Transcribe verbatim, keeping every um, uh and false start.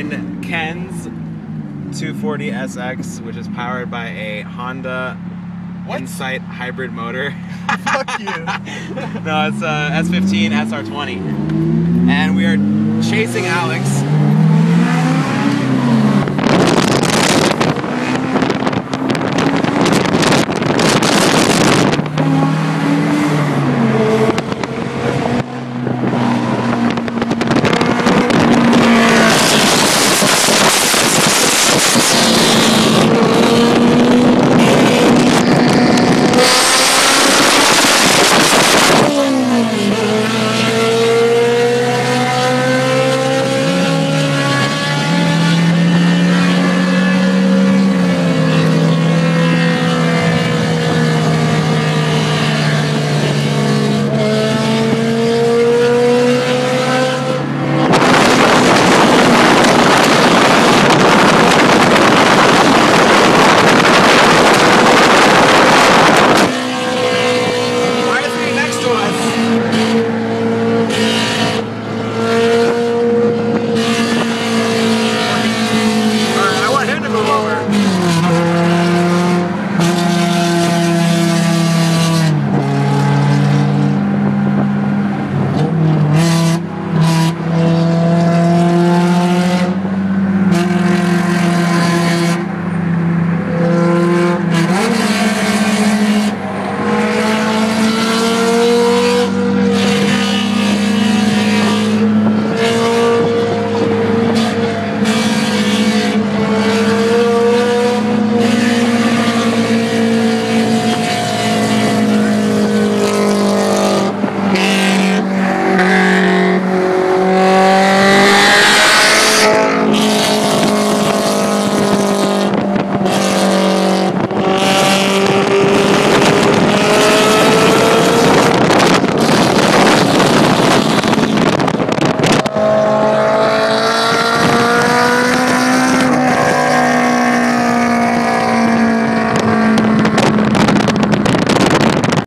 in Ken's two forty S X, which is powered by a Honda What? Insight hybrid motor. Fuck you. No, it's a S fifteen S R twenty. And we are chasing Alex